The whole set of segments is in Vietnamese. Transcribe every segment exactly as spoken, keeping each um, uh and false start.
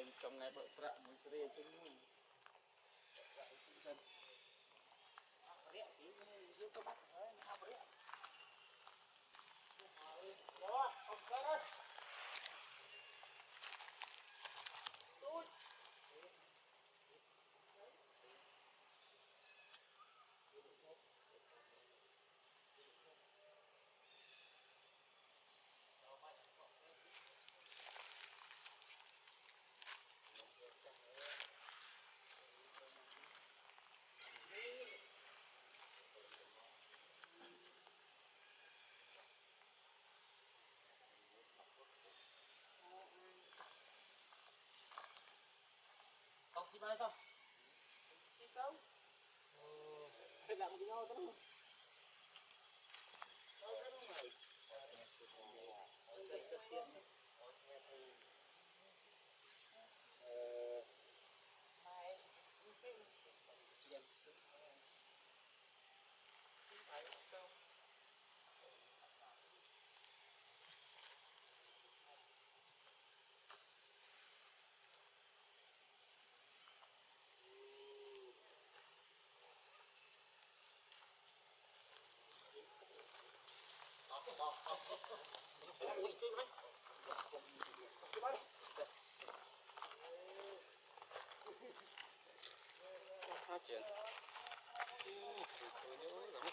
ngày trong ngày bận rộn mình sẽ đi chung đó không có đấy tôi tóc xí mai sao xí tóc hay làm cái nhau đó phát triển tôi nhớ lắm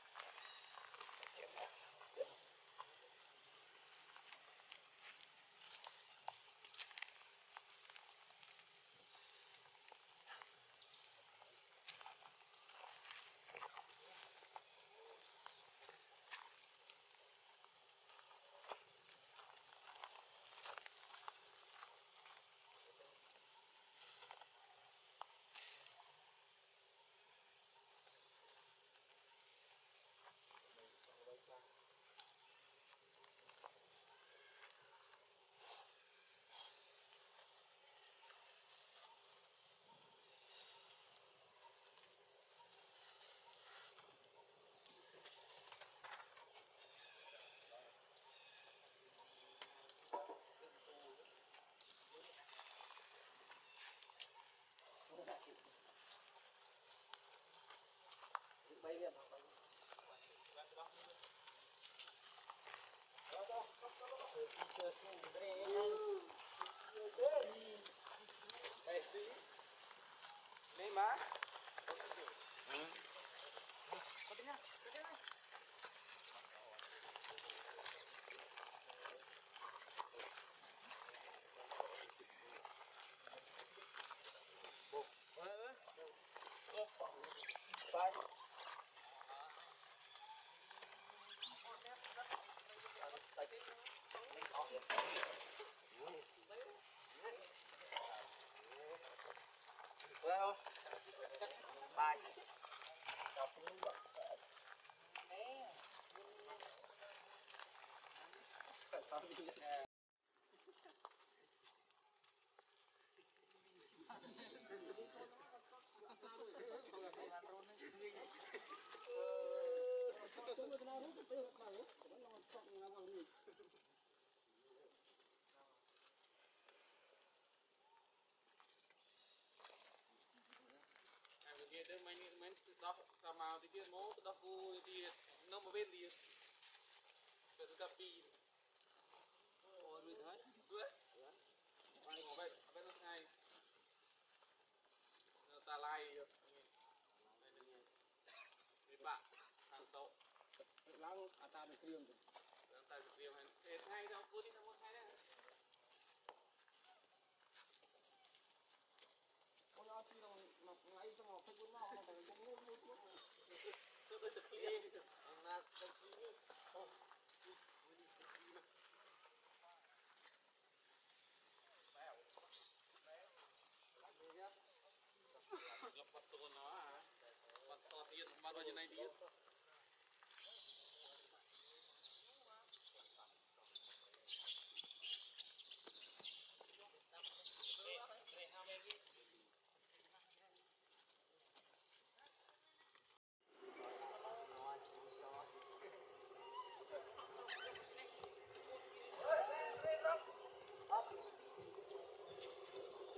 bay lên bay đây má có tiếng nhá bay well bye dia dia main main dah sama dia mau dah ku dia nama ben dia tetapi oh duit hai duit mai vậy vậy lúc này ta lai đi bạn thằng cậu láng ta được riêng rồi ta được riêng hay hay đâu cô đi đâu có hay đấy con nó chỉ đâu nó ngay trong một cái cuốn nó phải cũng ngu ngu ngu tôi tôi thực hiện là thực hiện không mèo mèo gặp bắt tôi nó à bắt to tiền bao nhiêu này đi Up.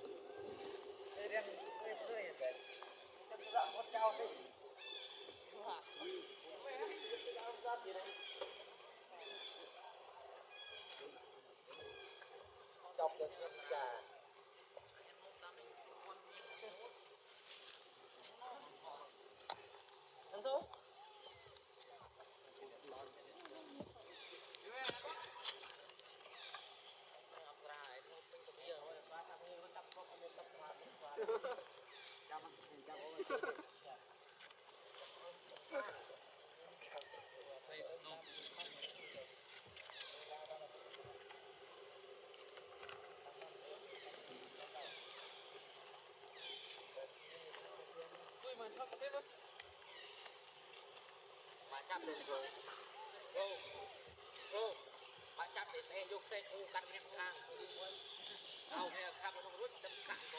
mà chắp lên rồi ô ô mà chắp lên đây vô xe ô cắt em thang ao nghe khắp nó rút đâm cạn cổ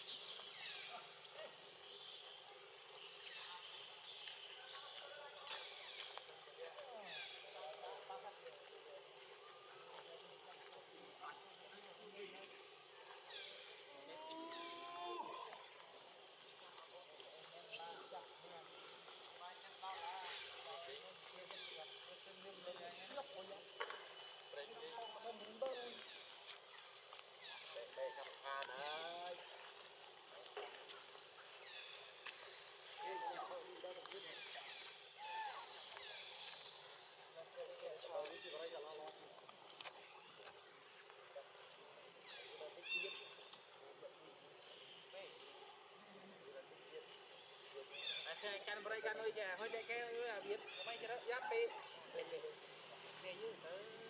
đây thăm than đấy can bơi can ơi chà hơi chạy kéo là biết mấy cái đó giáp đi về như thế